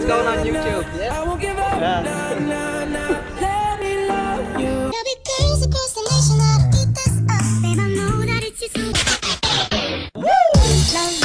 It's going on YouTube. Yeah. I won't give up. Let me love you. There'll be girls across the nation that'll eat this up. Babe, I know that it's just so. Woo! Love,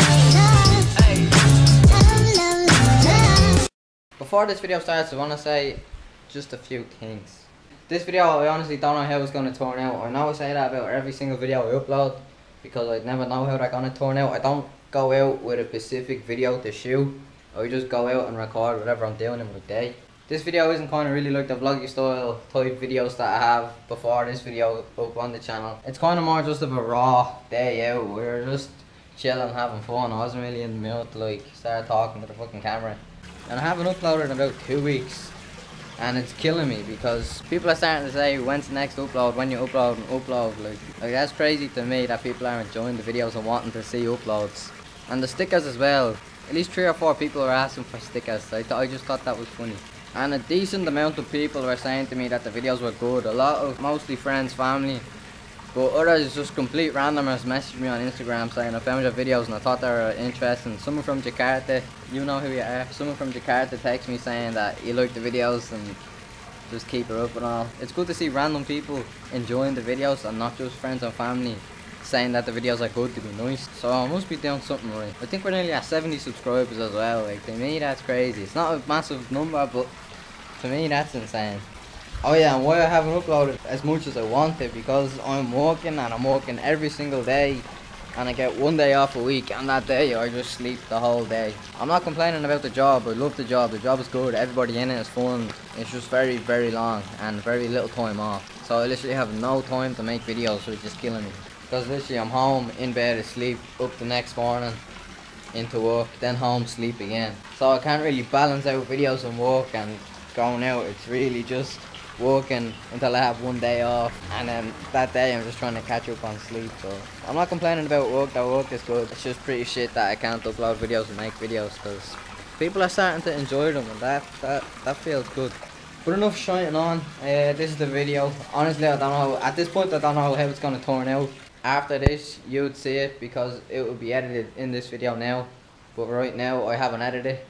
love, love. Before this video starts, I want to say just a few things. This video, I honestly don't know how it's going to turn out. I know I say that about every single video I upload because I never know how they're going to turn out. I don't go out with a specific video to shoot. I just go out and record whatever I'm doing in my day. This video isn't kind of really like the vloggy style type videos that I have before this video up on the channel. It's kind of more just of a raw day out. We're just chilling, having fun. I wasn't really in the mood to like start talking to the fucking camera. And I haven't uploaded in about 2 weeks. And it's killing me because people are starting to say, when's the next upload, when you upload and upload. Like that's crazy to me that people are enjoying the videos and wanting to see uploads. And the stickers as well. At least 3 or 4 people are asking for stickers. I just thought that was funny. And a decent amount of people were saying to me that the videos were good. A lot of mostly friends, family. But others, just complete randomers, messaged me on Instagram saying I found your videos and I thought they were interesting. Someone from Jakarta, you know who you are. Someone from Jakarta texted me saying that you like the videos and just keep it up and all. It's good to see random people enjoying the videos and not just friends and family saying that the videos are good to be nice. So I must be doing something right. I think we're nearly at 70 subscribers as well. Like, to me that's crazy. It's not a massive number, but to me that's insane. Oh yeah, and why I haven't uploaded as much as I wanted, because I'm working and I'm working every single day and I get 1 day off a week, and that day I just sleep the whole day. I'm not complaining about the job. I love the job is good, everybody in it is fun. It's just very, very long and very little time off. So I literally have no time to make videos, which is killing me. Because literally I'm home, in bed, asleep, up the next morning, into work, then home, sleep again. So I can't really balance out videos and work and going out. It's really just working until I have 1 day off, and then that day I'm just trying to catch up on sleep. So I'm not complaining about work, that work is good. It's just pretty shit that I can't upload videos and make videos because people are starting to enjoy them, and that feels good. But enough shining on. This is the video. Honestly, I don't know, at this point I don't know how it's going to turn out. After this you'd see it because it will be edited in this video now, but right now I haven't edited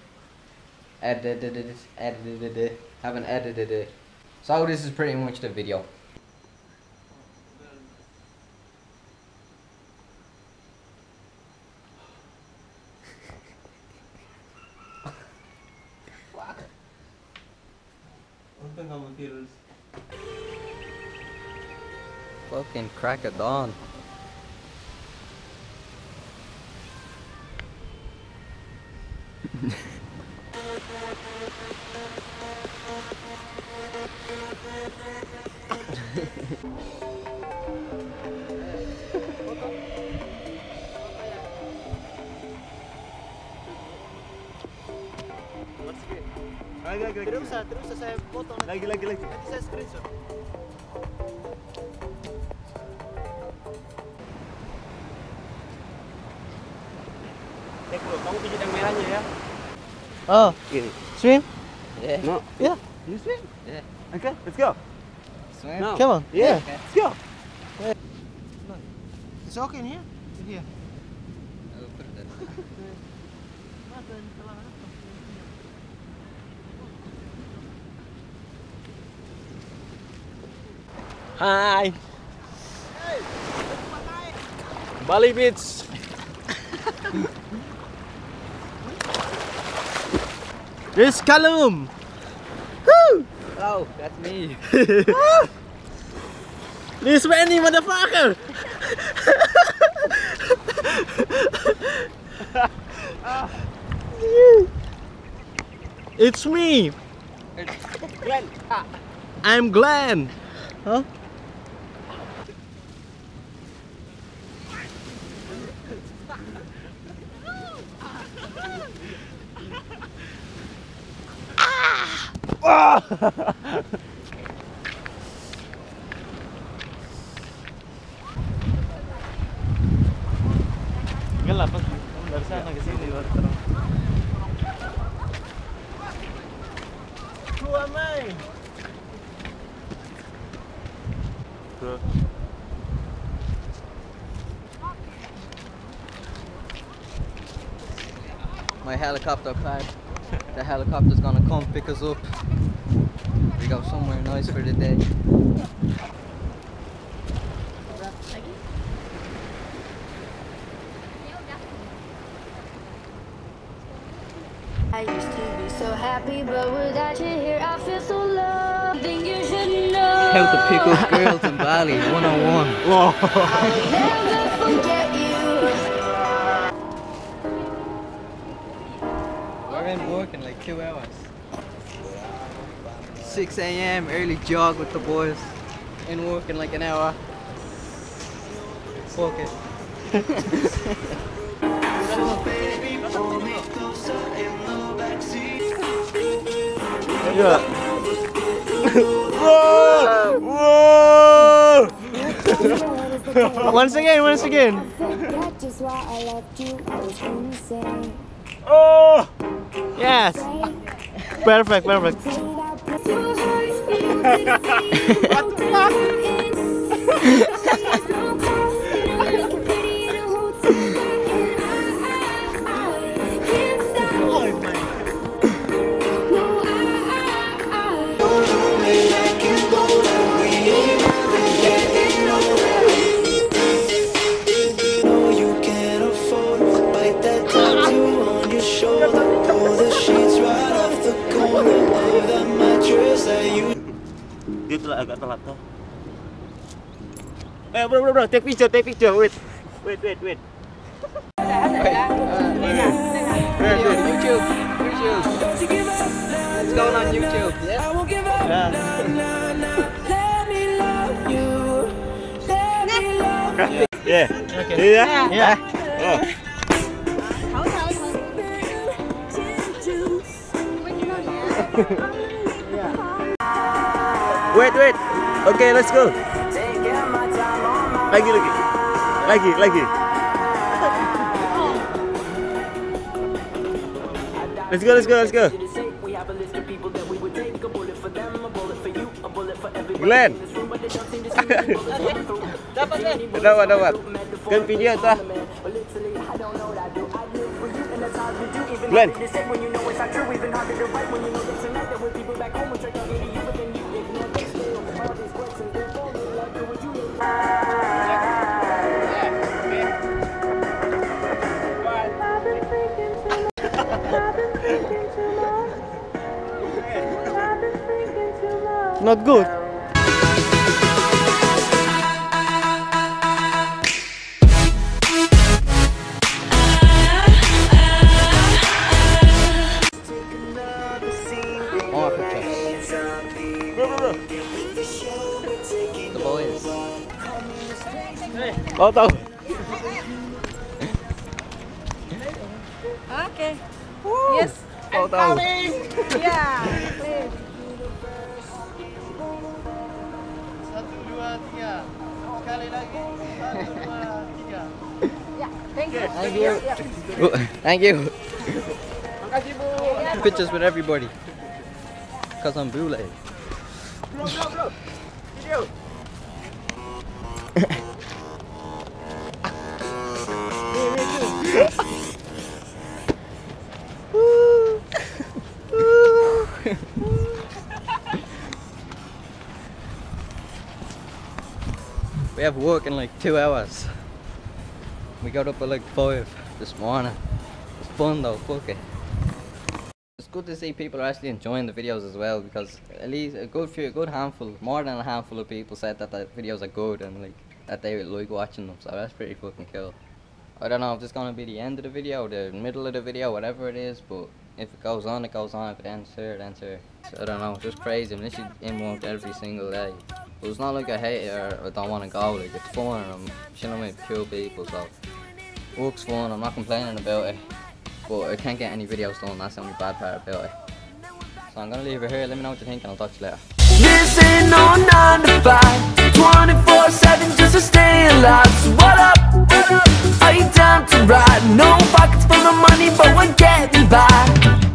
it. So this is pretty much the video. Fucking crack of dawn. Terus saya foto lagi. Nanti saya screenshot. Bro, kamu pijit yang merahnya ya. Oh, swim? Yeah. No. Yeah. You swim? Yeah. Okay, let's go. Swim? No. Come on. Yeah. Okay. Let's go. Yeah. It's okay in here? Here. I'll put it there. Hi. Bali Beach. There's Kalum. Woo! Oh, that's me. This Manny, motherfucker. It's me. Glenn. I'm Glenn. Huh? Gelap kan? Dari sana ke sini baru terang. Who am I? Bro. My helicopter pad. The helicopter's gonna come pick us up. We go somewhere nice for the day. I used to be so happy, but without you here, I feel so low. Think you should know. How to pick up girls in Bali, 101. I'll never forget you. We're in work in like 2 hours. 6 AM, early jog with the boys. In work in like an hour. Fuck it. Yeah. Whoa! Whoa! Once again. Oh! Yes! Perfect. What the fuck? Dia telah agak telat tuh. Bro, take picture. Wait. YouTube. It's going on YouTube. Yeah. Yeah. Okay. Yeah. Oh. Wait. Okay, let's go. Lagi. Let's go. Glenn. Dapat. Kan video tuh. Glenn. Not good. More pictures. Bro. The boys. Oh, tahu. Okay. Yes. Oh, tahu. Yeah. Please. 1, 2, 3. Sekali lagi. 1, 2, 3. Yeah. Thank you. Thank you. Thank you. Makasih, Bu. Pictures with everybody. Cause I'm Bule. Bro. Video. We have work in like 2 hours. We got up at like 5 this morning. It's fun though, fuck it. It's good to see people are actually enjoying the videos as well, because at least a good handful, more than a handful of people said that the videos are good and like that they like watching them, so that's pretty fucking cool. I don't know if it's gonna be the end of the video, the middle of the video, whatever it is, but if it goes on, it goes on. If it ends here, it ends here. So I don't know, it's just crazy. I'm literally in work every single day. But it's not like I hate it or I don't want to go, like it's fun and I'm chilling with cool people, so work's fun, I'm not complaining about it. But I can't get any videos done, that's the only bad part about it. So I'm gonna leave it here, let me know what you think and I'll talk to you later. This ain't no 9 to 5, 24/7 just to stay alive. So what up? Are you down to ride? No pockets full of money, but we're getting by.